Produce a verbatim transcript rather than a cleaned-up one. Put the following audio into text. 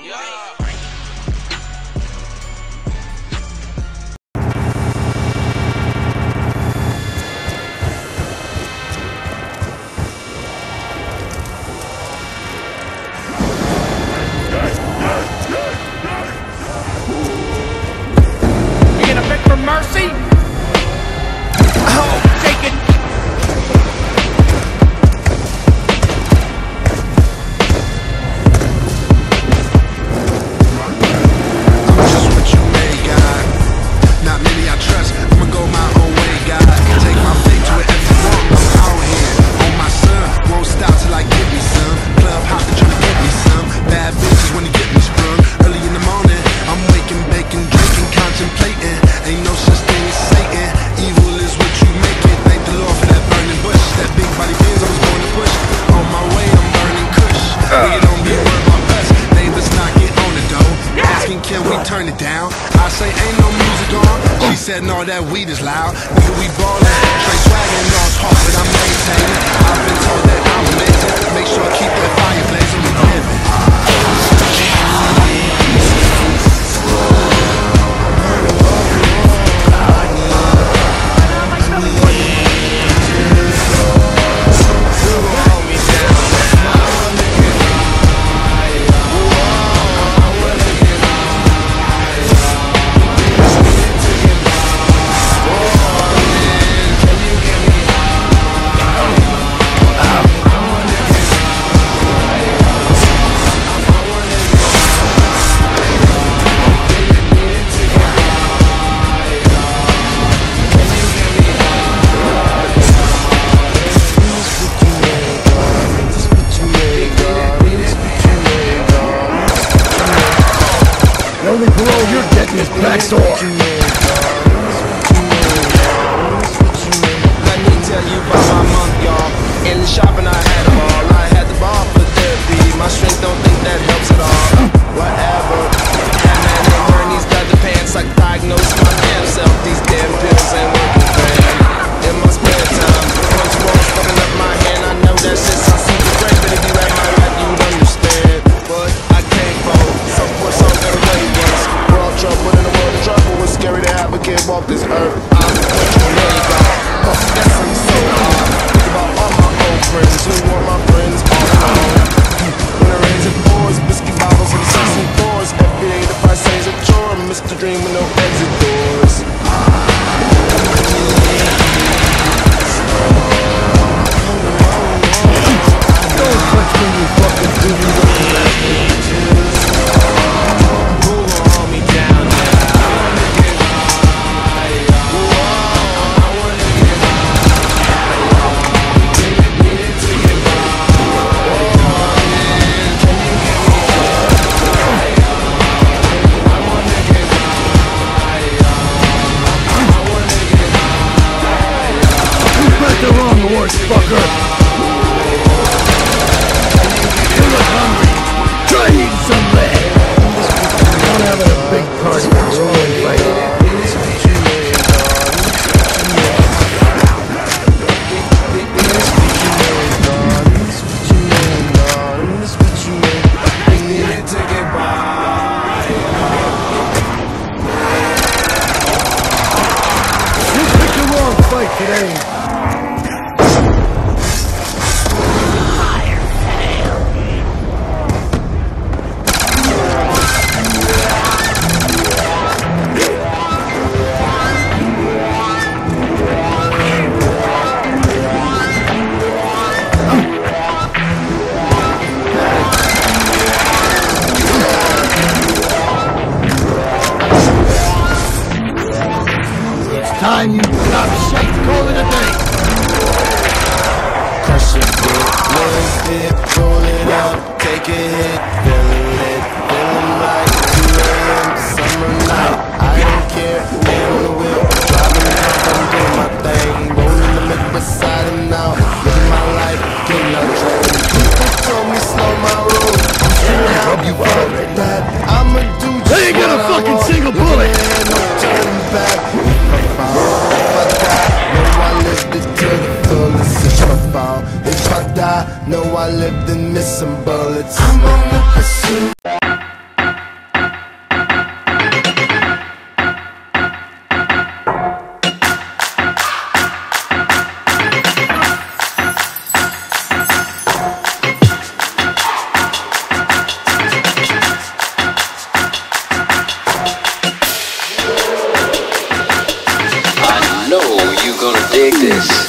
Mercy? Oh, take it. I'm just what you made, God. Not many I trust. I'ma go my own way, God. Take my fate to wherever you want. I'm out here on my son. Won't stop till I get me some. Club hopping, trying to get me some. Bad bitches wanna get me sprung. Early in the morning, I'm waking, baking, drinking, contemplating. Ain't no such thing as Satan. Evil is what you make it. Thank the Lord for that burning bush. That big body Benz I was going to push. On my way, I'm burning kush. Nigga, don't be worried about us. Neighbors knocking on the door, asking can we turn it down. I say ain't no music on. She said no, that weed is loud. Nigga, we ballin', straight swaggin', no it's hard, but I'm maintaining. I've been told that I'm amazing. Make sure I keep that fire blazing. We living. The only parole you're getting is backdoor. Let me tell you about my month, y'all. In the shopping I had them all. I had the ball for therapy. My strength don't think that helps at all. Whatever. That man ain't wearing these leather pants. I diagnosed my damn self. These damn pills ain't working, man. In my spare time, punch walls fucking up my hand. I know that shit sounds super great, but if you had my life, you'd understand. But I can't fold. Some poor soul got away once. We're all trouble in the world of trouble. It's scary to have a kid walk this earth. I'm what you made, God. Oh, that's something so hard. Think about all my old friends who want my friends all alone. When it rains, it pours. Whiskey bottles and six and fours. Every day the price ain't a chore. Mister Dream with no exit doors. Don't touch me, you fucking doobie. The wrong horse, fucker! You look hungry! Try eating some lead! I'm having a big party for rolling fight. You picked the wrong fight today! Time you stop shit, call it a day. Crush it, lift it, roll it up, take a hit, feeling it, feeling like two A M summer night. I don't care, man on the wheel, driving out, I'm doing my thing, rolling the mid beside him now, living my life, getting out track. People told me slow my roll, I'm straight out, you fuck that. I'ma do just They ain't got a fucking single bullet. No turning back. If I die, know I lived and miss some bullets. I'm on the pursuit. dig this.